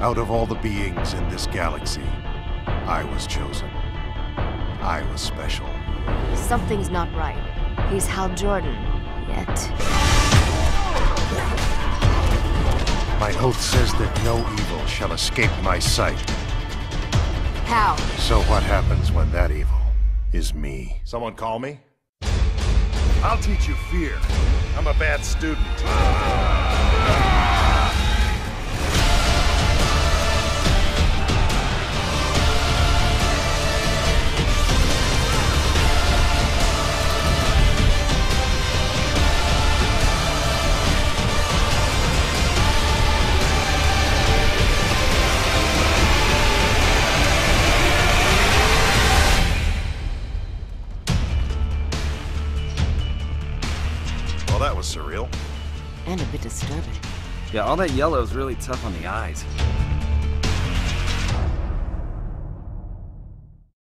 Out of all the beings in this galaxy, I was chosen. I was special. Something's not right. He's Hal Jordan, yet... My oath says that no evil shall escape my sight. How? So what happens when that evil is me? Someone call me? I'll teach you fear. I'm a bad student. Well, that was surreal. And a bit disturbing. Yeah, all that yellow is really tough on the eyes.